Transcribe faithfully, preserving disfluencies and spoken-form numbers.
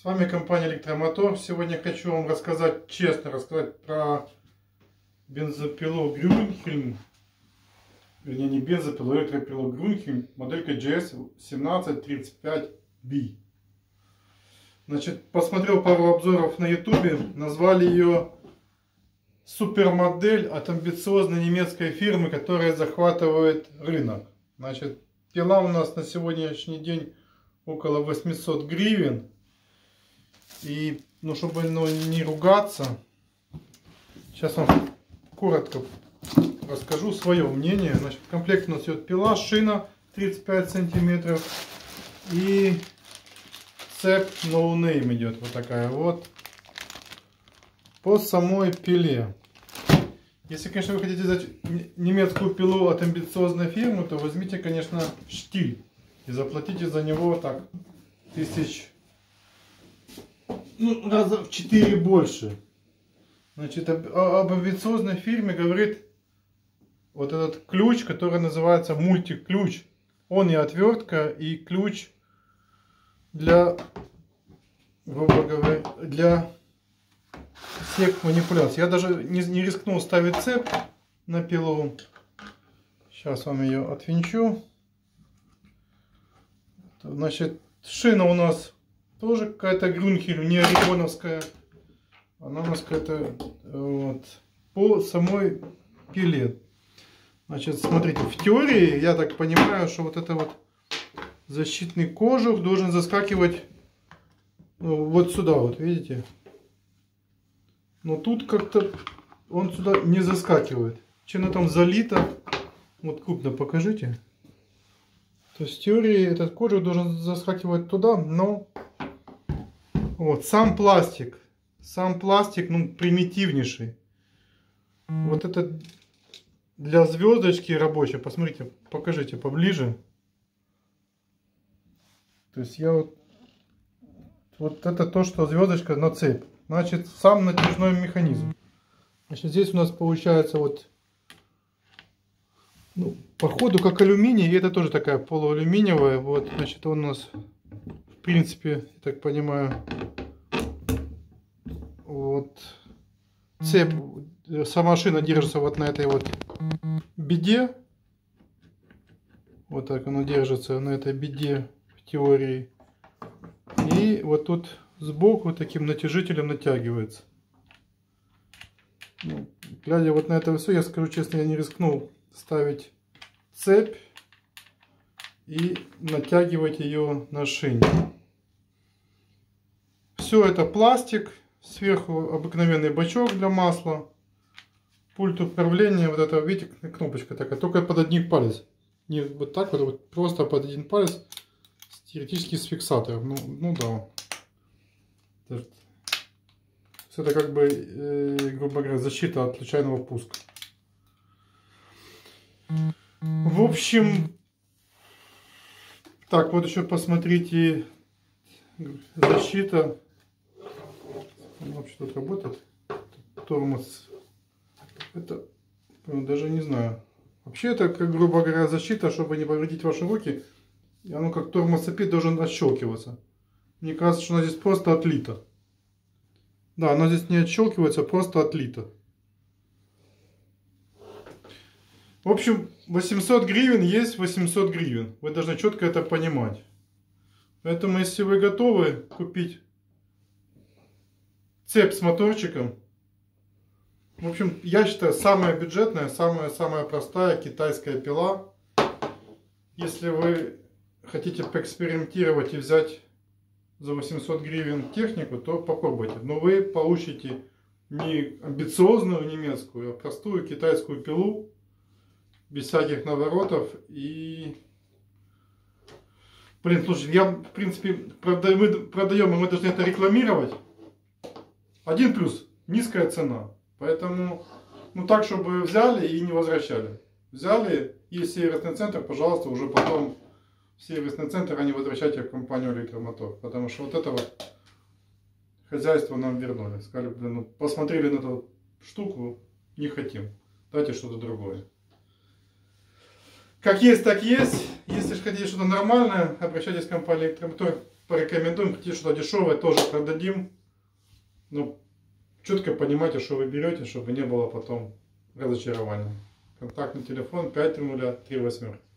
С вами компания Электромотор. Сегодня хочу вам рассказать, честно рассказать про бензопилу Grünhelm. Вернее, не бензопилу, а электропилу Grünhelm, моделька джи эс семнадцать тридцать пять би. Значит, посмотрел пару обзоров на ютубе, назвали ее супермодель от амбициозной немецкой фирмы, которая захватывает рынок. Значит, пила у нас на сегодняшний день около восьмисот гривен. И, ну, чтобы ну, не ругаться, сейчас вам коротко расскажу свое мнение. Значит, в комплекте у нас идет пила, шина тридцать пять сантиметров и цепь No Name идет вот такая вот по самой пиле. Если, конечно, вы хотите взять немецкую пилу от амбициозной фирмы, то возьмите, конечно, штиль и заплатите за него так тысяч, ну, раза в четыре больше. Значит, об, об амбициозной фирме говорит вот этот ключ, который называется мультиключ. Он и отвертка, и ключ для, грубо говоря, для всех манипуляций. Я даже не, не рискнул ставить цепь на пилу. Сейчас вам ее отвинчу. Значит, шина у нас тоже какая-то Grünhelm, не орегоновская. Она у нас какая-то вот, по самой пиле. Значит, смотрите, в теории, я так понимаю, что вот это вот защитный кожух должен заскакивать ну, вот сюда, вот видите. Но тут как-то он сюда не заскакивает. Чем-то там залито. Вот крупно покажите. То есть в теории этот кожух должен заскакивать туда, но вот сам пластик, сам пластик, ну, примитивнейший. Вот это для звездочки рабочей. Посмотрите, покажите поближе. То есть я вот, вот это то, что звездочка на цепь. Значит, сам натяжной механизм. Значит, здесь у нас получается вот, ну, по ходу как алюминий, и это тоже такая полуалюминиевая. Вот, значит, он у нас, в принципе, я так понимаю, вот цепь, сама шина держится вот на этой вот беде. Вот так она держится на этой беде в теории. И вот тут сбоку таким натяжителем натягивается. Ну, глядя вот на это все, я скажу честно, я не рискнул ставить цепь и натягивать ее на шине. Все это пластик, сверху обыкновенный бачок для масла, пульт управления, вот это, видите, кнопочка такая, только под один палец. Не вот так вот, вот просто под один палец, теоретически с фиксатором. Ну, ну да. Это как бы, э, грубо говоря, защита от случайного пуска. В общем, так, вот еще посмотрите, защита. Он вообще тут работает. Тормоз. Это, даже не знаю. Вообще это, как, грубо говоря, защита, чтобы не повредить ваши руки. И оно как тормоз цепи должен отщелкиваться. Мне кажется, что оно здесь просто отлито. Да, оно здесь не отщелкивается, просто отлито. В общем, восемьсот гривен есть восемьсот гривен. Вы должны четко это понимать. Поэтому, если вы готовы купить цепь с моторчиком, в общем, я считаю, самая бюджетная, самая-самая простая китайская пила. Если вы хотите поэкспериментировать и взять за восемьсот гривен технику, то попробуйте. Но вы получите не амбициозную немецкую, а простую китайскую пилу, без всяких наворотов. И, блин, слушай, я, в принципе, продаем, мы продаем, и мы должны это рекламировать. Один плюс, низкая цена. Поэтому, ну так, чтобы взяли и не возвращали. Взяли, есть сервисный центр, пожалуйста, уже потом в сервисный центр, а не возвращайте в компанию Электромотор. Потому что вот это вот хозяйство нам вернули. Сказали, блин, ну посмотрели на эту штуку, не хотим. Дайте что-то другое. Как есть, так есть. Если же хотите что-то нормальное, обращайтесь в компанию Электромотор. порекомендуем. Хотите что-то дешевое, тоже продадим. Но четко понимайте, что вы берете, чтобы не было потом разочарования. Контактный телефон пять три ноль три восемь.